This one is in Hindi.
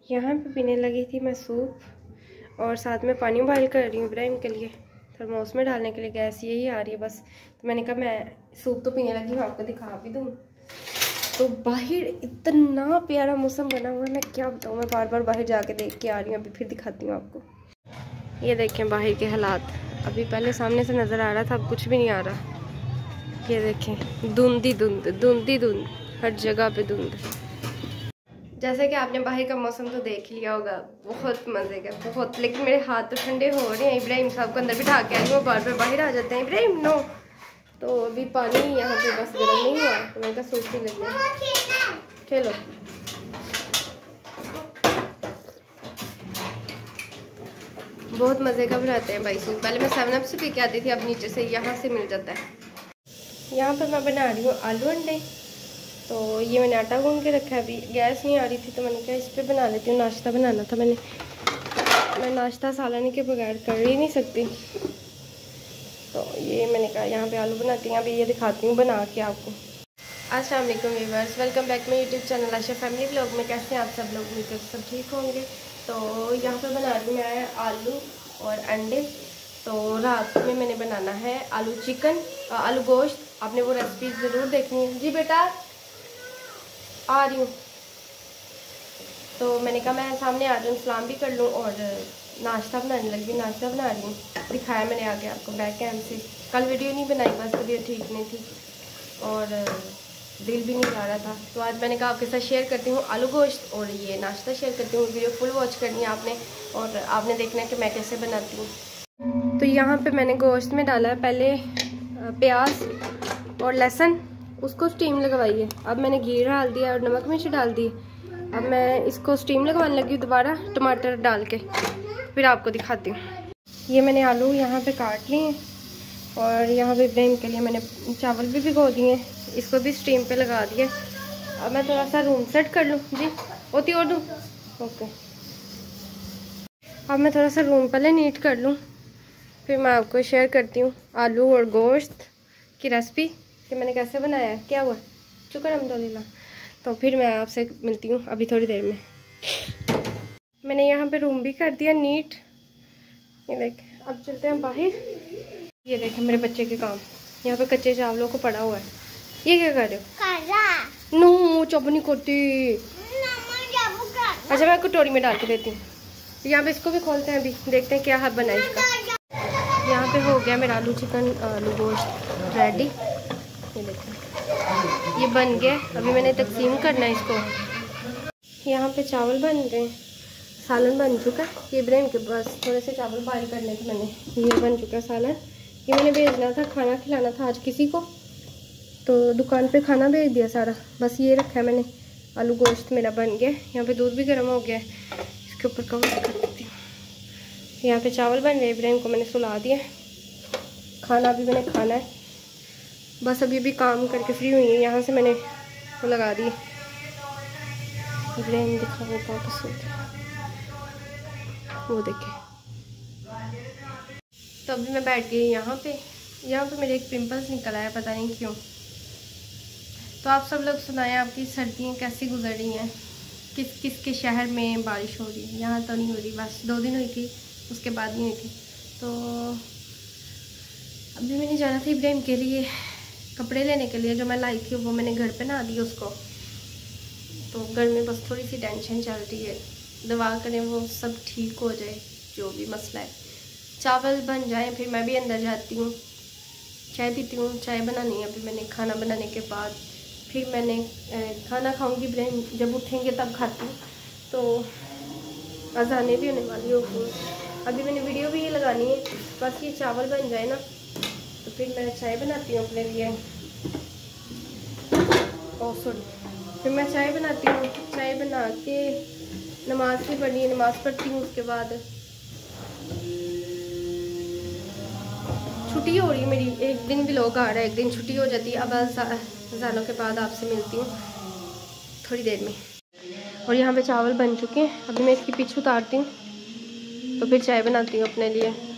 यहाँ पे पीने लगी थी मैं सूप और साथ में पानी बॉयल कर रही हूँ इब्राहिम के लिए, थर्मोस में डालने के लिए। गैस यही आ रही है बस, तो मैंने कहा मैं सूप तो पीने लगी हूँ, आपको दिखा भी दूँ। तो बाहर इतना प्यारा मौसम बना हुआ है, मैं क्या बताऊँ, मैं बार बार बाहर जाके देख के आ रही हूँ। अभी फिर दिखाती हूँ आपको। ये देखें बाहर के हालात, अभी पहले सामने से नज़र आ रहा था, अब कुछ भी नहीं आ रहा। ये देखें धुंधी धुंध, धुंधी धुंध, हर जगह पे धुंध। जैसे कि आपने बाहर का मौसम तो देख लिया होगा, बहुत मज़े का बहुत, लेकिन मेरे हाथ तो ठंडे हो रहे हैं। इब्राहिम साहब को अंदर बिठा के आई हूँ, बार बार बाहर आ जाते हैं। इब्राहिम नो, तो अभी पानी यहाँ पे बस गर्म नहीं हुआ, तो मैंने कहा सूप ही लगे। चलो बहुत मज़े का बनाते हैं भाई सूप। पहले मैं 7 अप से पी के आती थी, अब नीचे से यहाँ से मिल जाता है। यहाँ पर मैं बना रही हूँ आलू अंडे। तो ये मैंने आटा गूंद के रखा है, अभी गैस नहीं आ रही थी तो मैंने कहा इस पर बना लेती हूँ। नाश्ता बनाना था मैं नाश्ता सालन के बगैर कर ही नहीं सकती, तो ये मैंने कहा यहाँ पे आलू बनाती हूँ। अभी ये दिखाती हूँ बना के आपको। अस्सलाम वालेकुम viewers, welcome back my YouTube channel Asha family vlog में। कैसे हैं आप सब लोग? उम्मीद करते सब ठीक होंगे। तो यहाँ पे बना रही हूँ मैं आलू और अंडे। तो रात में मैंने बनाना है आलू चिकन, आलू गोश्त। आपने वो रेसिपी ज़रूर देखनी है। जी बेटा आ रही हूँ। तो मैंने कहा मैं सामने आ जाऊँ, सलाम भी कर लूँ और नाश्ता बनाने लगी। नाश्ता बना रही हूँ, दिखाया मैंने आगे आपको बैक कैम से। कल वीडियो नहीं बनाई, बस तबीयत ठीक नहीं थी और दिल भी नहीं जा रहा था, तो आज मैंने कहा आपके साथ शेयर करती हूँ आलू गोश्त और ये नाश्ता शेयर करती हूँ। वीडियो फुल वॉच करनी है आपने और आपने देखना है कि मैं कैसे बनाती हूँ। तो यहाँ पे मैंने गोश्त में डाला है पहले प्याज और लहसुन, उसको स्टीम लगवाई है। अब मैंने घी डाल दिया और नमक मिर्च डाल दी। अब मैं इसको स्टीम लगवाने लगी हूँ दोबारा टमाटर डाल के, फिर आपको दिखाती हूँ। ये मैंने आलू यहाँ पे काट लिए और यहाँ पे इब्राहिम के लिए मैंने चावल भी भिगो दिए, इसको भी स्टीम पे लगा दिया। अब मैं थोड़ा सा रूम सेट कर लूँ। जी होती और दूँ, ओके। अब मैं थोड़ा सा रूम पहले नीट कर लूँ, फिर मैं आपको शेयर करती हूँ आलू और गोश्त की रेसिपी कि मैंने कैसे बनाया है, क्या हुआ। शुक्र अल्हम्दुलिल्लाह। तो फिर मैं आपसे मिलती हूँ अभी थोड़ी देर में। मैंने यहाँ पे रूम भी कर दिया नीट, ये देख। अब चलते हैं बाहर। ये देखें मेरे बच्चे के काम, यहाँ पे कच्चे चावलों को पड़ा हुआ है। ये क्या कर रहे हो? नो चुप नहीं करती। अच्छा मैं कटोरी में डाल के देती हूँ। यहाँ पे इसको भी खोलते हैं, अभी देखते हैं क्या हाथ बना है इसका। यहाँ पे हो गया मेरा आलू चिकन आलू गोश्त रेडी। ये देखें ये बन गया, अभी मैंने तकसीम करना है इसको। यहाँ पे चावल बन गए, सालन बन चुका है। ये इब्राहिम के पास थोड़े से चावल बॉयल करने थे मैंने, ये बन चुका है सालन। ये मैंने भेजना था, खाना खिलाना था आज किसी को, तो दुकान पे खाना भेज दिया सारा। बस ये रखा है मैंने, आलू गोश्त मेरा बन गया। यहाँ पे दूध भी गर्म हो गया है, इसके ऊपर कवर कर देती हूँ। यहाँ पे चावल बन गए, इब्राहिम को मैंने सुला दिया, खाना भी मैंने खाना है। बस अभी भी काम करके फ्री हुई है। यहाँ से मैंने वो लगा दी, इब्राहिम दिखा देता हूँ पसंद, वो देखे। तो अभी मैं बैठ गई यहाँ पे मेरे एक पिंपल्स निकल आया, पता नहीं क्यों। तो आप सब लोग सुनाएं आपकी सर्दियाँ कैसी गुजर रही हैं, किस के शहर में बारिश हो रही है। यहाँ तो नहीं हो रही, बस 2 दिन हुई थी, उसके बाद नहीं हुई थी। तो अभी मैंने जाना था इब्राहिम के लिए कपड़े लेने के लिए, जो मैं लाई थी वो मैंने घर पे ना दी उसको। तो घर में बस थोड़ी सी टेंशन चल रही है, दवा करें वो सब ठीक हो जाए, जो भी मसला है। चावल बन जाए फिर मैं भी अंदर जाती हूँ, चाय पीती हूँ। चाय बनानी है अभी मैंने, खाना बनाने के बाद फिर मैंने खाना खाऊंगी। इब्राहिम जब उठेंगे तब खाती हूँ। तो अज़ाने भी होने वाली होगी, अभी मैंने वीडियो भी ये लगानी है। बस ये चावल बन जाए ना तो फिर मैं चाय बनाती हूँ अपने लिए। सॉरी, फिर मैं चाय बनाती हूँ। चाय बना के नमाज़ भी पढ़ी, नमाज़ पढ़ती हूँ। उसके बाद छुट्टी हो रही है मेरी, एक दिन भी लोग आ रहा है, एक दिन छुट्टी हो जाती है। अब अज़ानों के बाद आपसे मिलती हूँ थोड़ी देर में। और यहाँ पे चावल बन चुके हैं, अभी मैं इसकी पीछे उतारती हूँ तो फिर चाय बनाती हूँ अपने लिए।